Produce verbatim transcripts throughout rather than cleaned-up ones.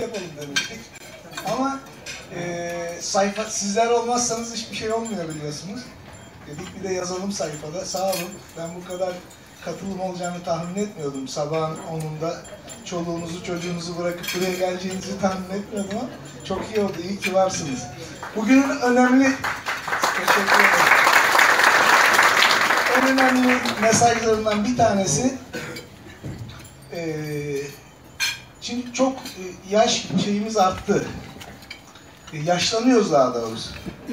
yapalım demiştik. Ama e, sayfa, sizler olmazsanız hiçbir şey olmuyor biliyorsunuz. Dedik bir de yazalım sayfada. Sağ olun. Ben bu kadar katılım olacağını tahmin etmiyordum. Sabahın onunda çoluğunuzu çocuğunuzu bırakıp buraya geleceğinizi tahmin etmiyordum ama çok iyi oldu. İyi ki varsınız. Bugünün önemli teşekkür ederim. En önemli mesajlarından bir tanesi e, şimdi çok yaş şeyimiz arttı. E, yaşlanıyoruz daha doğrusu.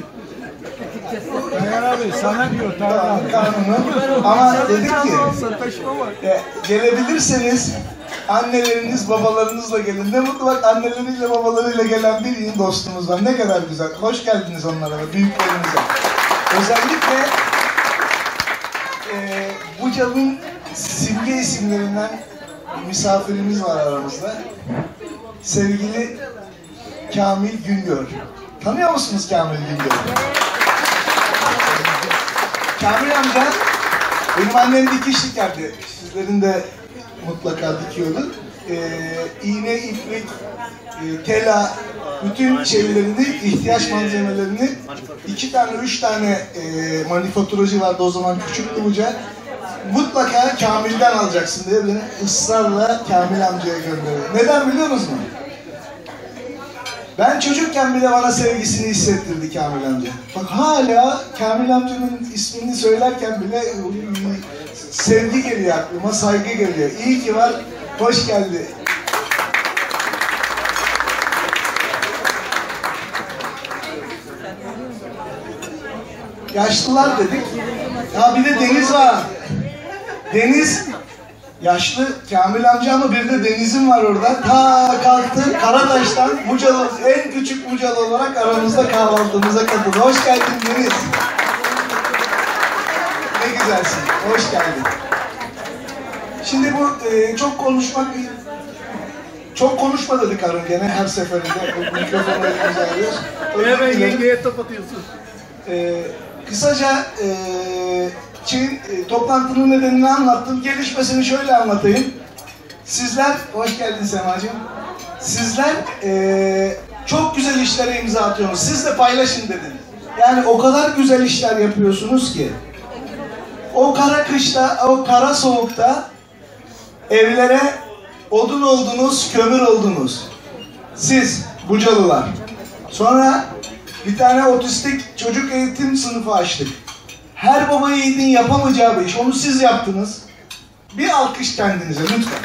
Tayyar abi sana diyor Tayyar abi. Kanunu. Ama dedik ki e, gelebilirseniz anneleriniz babalarınızla gelin. Ne mutlu bak anneleriyle babalarıyla gelen bir iyi dostumuz var. Ne kadar güzel. Hoş geldiniz onlara ve büyüklerinize. Özellikle e, Buca'nın simge isimlerinden misafirimiz var aramızda. Sevgili Kamil Güngör. Tanıyor musunuz Kamil Güngör'ü? Kamil amca, benim annem dikiş dikerdi. Sizlerin de mutlaka dikiyordu. Ee, iğne, iplik, e, tela, bütün şeylerini, ihtiyaç malzemelerini iki tane, üç tane e, manifaturacı vardı o zaman küçük Buca. Mutlaka Kamil'den alacaksın diye beni ısrarla Kamil amcaya gönderiyor. Neden biliyor musunuz? Ben çocukken bile bana sevgisini hissettirdi Kamil amca. Bak hala Kamil amcanın ismini söylerken bile sevgi geliyor aklıma, saygı geliyor. İyi ki var, hoş geldi. Yaşlılar dedik. Ya bir de Deniz var. Deniz yaşlı Kamil amca ama bir de Deniz'im var orada. Ta kalktı Karataş'tan Bucalı, en küçük Bucalı olarak aramızda kahvaltımıza katıldı. Hoş geldin Deniz. Ne güzelsin. Hoş geldin. Şimdi bu e, çok konuşmak çok konuşma dedik Arun gene her seferinde. Mikrofonu elimize alıyoruz. Hemen yengeye top atıyorsun. E, kısaca e, Çin e, toplantının nedenini anlattım. Gelişmesini şöyle anlatayım. Sizler, hoş geldin Semacığım. Sizler e, çok güzel işlere imza atıyorsunuz. Siz de paylaşın dedim. Yani o kadar güzel işler yapıyorsunuz ki. O kara kışta, o kara soğukta evlere odun oldunuz, kömür oldunuz. Siz, Bucalılar. Sonra bir tane otistik çocuk eğitim sınıfı açtık. Her baba yiğidin yapamayacağı bir iş. Onu siz yaptınız. Bir alkış kendinize lütfen.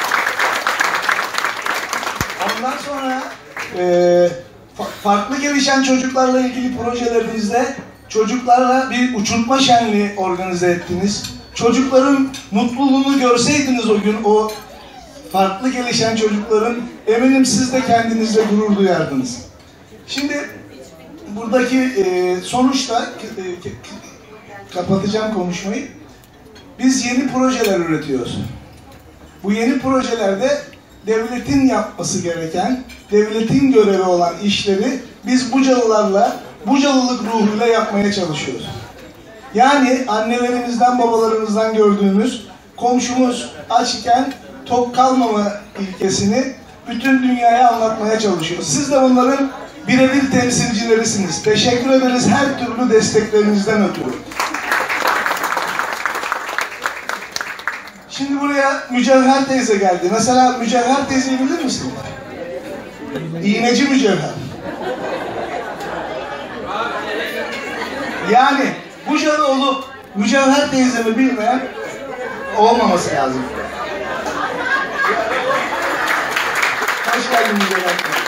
Ondan sonra e, farklı gelişen çocuklarla ilgili projelerinizde çocuklarla bir uçurtma şenliği organize ettiniz. Çocukların mutluluğunu görseydiniz o gün o farklı gelişen çocukların eminim siz de kendinizle gurur duyardınız. Şimdi buradaki e, sonuçta e, kapatacağım konuşmayı. Biz yeni projeler üretiyoruz. Bu yeni projelerde devletin yapması gereken, devletin görevi olan işleri biz Bucalılarla, Bucalılık ruhuyla yapmaya çalışıyoruz. Yani annelerimizden, babalarımızdan gördüğümüz komşumuz aç iken tok kalmama ilkesini bütün dünyaya anlatmaya çalışıyoruz. Siz de bunların birebir temsilcilerisiniz. Teşekkür ederiz her türlü desteklerinizden ötürü. Şimdi buraya Mücevher teyze geldi. Mesela Mücevher teyzeyi bilir misin? İğneci Mücevher. Yani Bucalı olup Mücevher teyzemi bilmeyen olmaması lazım. Hoş geldin Mücevher teyze.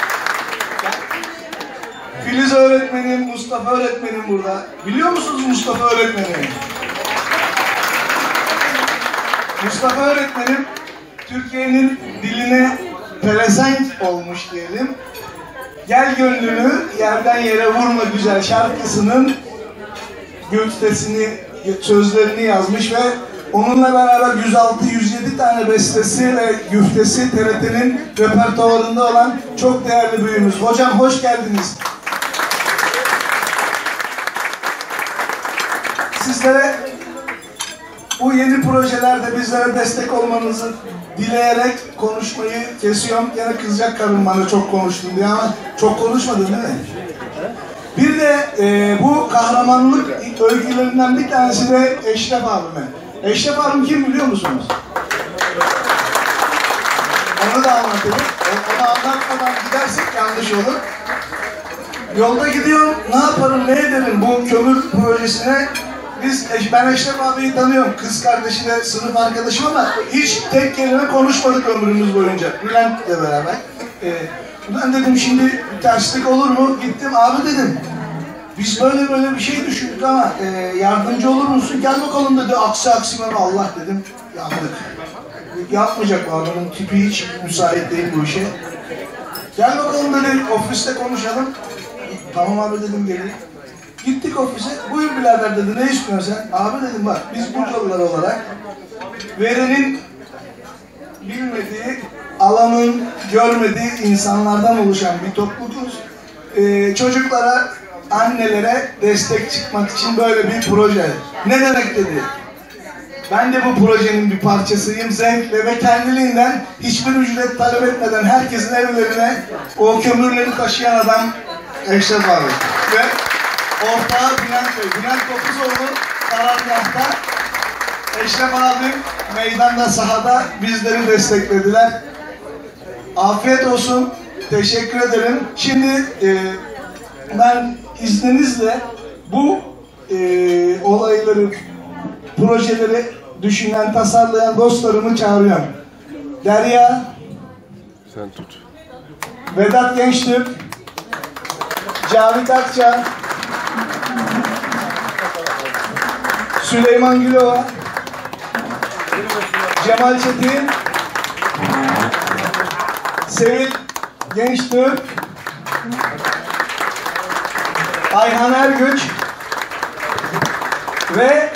Filiz öğretmenim, Mustafa öğretmenim burada. Biliyor musunuz Mustafa öğretmenimi? Mustafa öğretmenim Türkiye'nin diline pelesenk olmuş diyelim. Gel gönlünü yerden yere vurma güzel şarkısının güftesini, sözlerini yazmış ve onunla beraber yüz altı yüz yedi tane bestesi ve güftesi T R T'nin repertuarında olan çok değerli büyüğümüz. Hocam hoş geldiniz. Sizlere bu yeni projelerde bizlere destek olmanızı dileyerek konuşmayı kesiyorum. Yine kızacak karım bana çok konuştum diye ama çok konuşmadın değil mi? Bir de e, bu kahramanlık öykülerinden bir tanesi de Eşref abime. Eşref abim kim biliyor musunuz? Onu da anlatayım. Onu anlatmadan gidersek yanlış olur. Yolda gidiyorum, ne yaparım, ne ederim bu kömür projesine. Biz, ben Eşref abiyi tanıyorum, kız kardeşi de sınıf arkadaşım ama hiç tek kelime konuşmadık ömrümüz boyunca. Bülent'le beraber. Ee, ben dedim şimdi bir terslik olur mu? Gittim, abi dedim. Biz böyle böyle bir şey düşündük ama e, yardımcı olur musun? Gel bakalım dedi, aksi aksi ben Allah dedim, yandık. Yapmayacak bu adamın tipi hiç müsait değil bu işe. Gel bakalım dedi, ofiste konuşalım. Tamam abi dedim, gelin. Gittik ofise, buyur birader dedi, ne istiyorsun sen? Abi dedim bak, biz Bucalılar olarak verenin bilmediği, alanın görmediği insanlardan oluşan bir topluluğuz. Ee, çocuklara, annelere destek çıkmak için böyle bir proje. Ne demek dedi? Ben de bu projenin bir parçasıyım, zevkle ve kendiliğinden hiçbir ücret talep etmeden herkesin evlerine o kömürleri taşıyan adam Eşref abi. Ve ortağı Bülent Bey. Bülent Kokuzoğlu karargahta, Eşref abi meydanda, sahada bizleri desteklediler. Afiyet olsun, teşekkür ederim. Şimdi e, ben izninizle bu e, olayları, projeleri düşünen, tasarlayan dostlarımı çağırıyorum. Derya, sen tut. Vedat Gençtürk, Cavit Akça, Süleyman Gülova, Cemal Çetin, Sevil Gençtürk, Ayhan Ergüç ve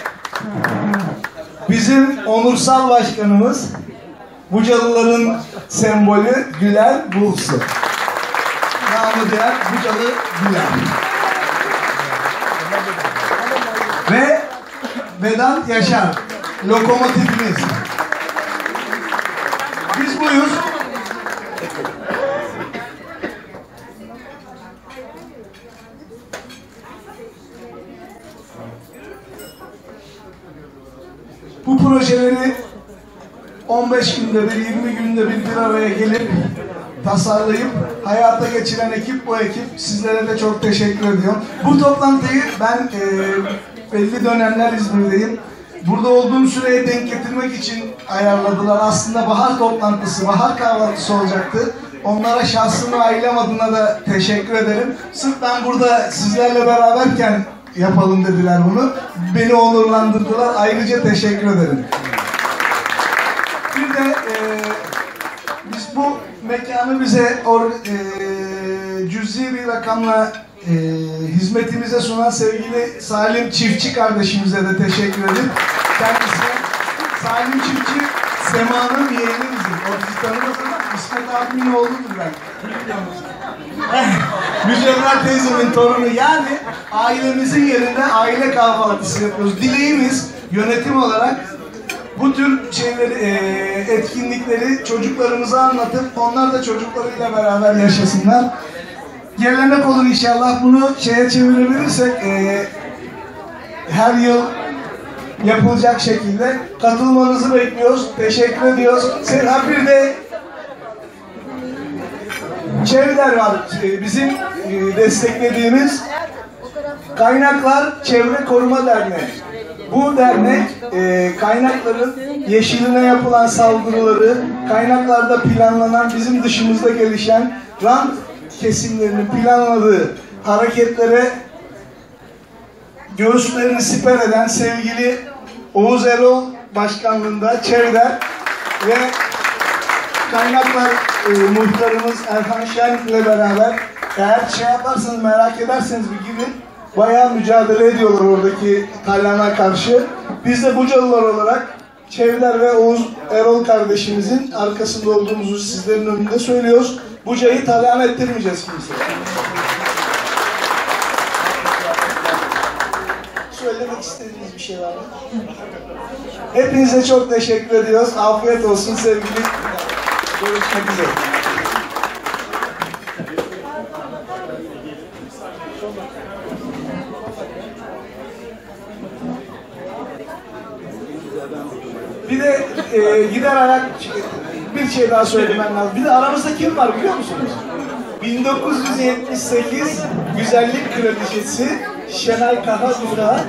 bizim onursal başkanımız, Bucalıların sembolü Güler Bulsu. Namı diğer Bucalı Güler. Ve Vedat Yaşar, lokomotifimiz. Biz buyuz. Bu projeleri on beş günde bir, yirmi günde bir bir araya gelip tasarlayıp hayata geçiren ekip bu ekip. Sizlere de çok teşekkür ediyorum. Bu toplantıyı ben e, belli dönemler İzmir'deyim. Burada olduğum süreye denk getirmek için ayarladılar. Aslında bahar toplantısı, bahar kahvaltısı olacaktı. Onlara şahsım ve ailem adına da teşekkür ederim. Sırf ben burada sizlerle beraberken yapalım dediler bunu. Beni onurlandırdılar. Ayrıca teşekkür ederim. Bir de e, biz bu mekanı bize or, e, cüzi bir rakamla e, hizmetimize sunan sevgili Salim Çiftçi kardeşimize de teşekkür ederim. Kendisi Salim Çiftçi Sema'nın yeğeni bizim. O bizi tanımaz ama İsmet abimin oğludur ben. Mücevher teyzemin torunu, yani ailemizin yerinde aile kahvaltısı yapıyoruz. Dileğimiz yönetim olarak bu tür şeyleri, e, etkinlikleri çocuklarımıza anlatıp onlar da çocuklarıyla beraber yaşasınlar. Gelenek olur inşallah, bunu şeye çevirebilirsek e, her yıl yapılacak şekilde katılmanızı bekliyoruz. Teşekkür ediyoruz. Sen bir de Çevreler var. Bizim desteklediğimiz Kaynaklar Çevre Koruma Derneği. Bu dernek e, kaynakların yeşiline yapılan saldırıları, kaynaklarda planlanan, bizim dışımızda gelişen rant kesimlerinin planladığı hareketlere göğüslerini siper eden sevgili Oğuz Erol başkanlığında Çevre ve Kaynaklar e, muhtarımız Erhan Şen ile beraber, eğer şey yaparsanız, merak ederseniz bir gidin, bayağı mücadele ediyorlar oradaki talyana karşı. Biz de Bucalılar olarak Çevler ve Oğuz Erol kardeşimizin arkasında olduğumuzu sizlerin önünde söylüyoruz. Buca'yı talyan ettirmeyeceğiz kimse. Söyledim. eklemek istediğiniz bir şey var mı? Hepinize çok teşekkür ediyoruz. Afiyet olsun sevgili. Görüşmek üzere. Bir de e, gider ayak bir şey daha söylemem lazım. Bir de aramızda kim var biliyor musunuz? bin dokuz yüz yetmiş sekiz Güzellik Kraliçesi Şenay Kahadura.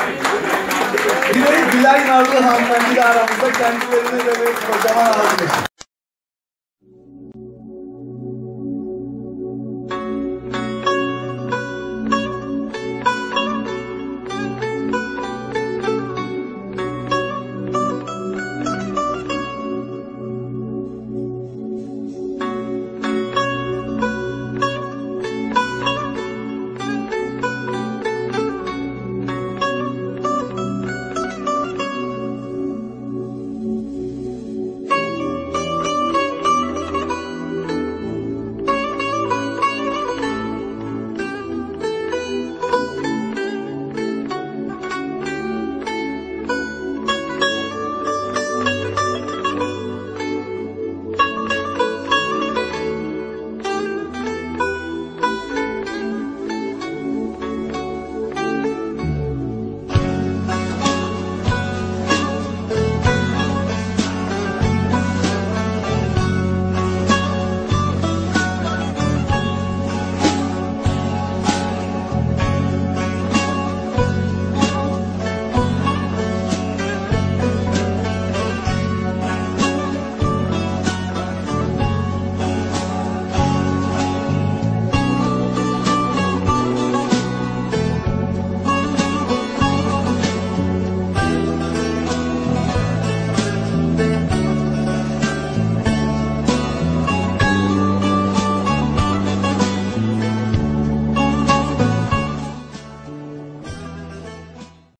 Bir de Gülay Narlı hanımefendi de aramızda, kendilerine de bir kocaman alkış.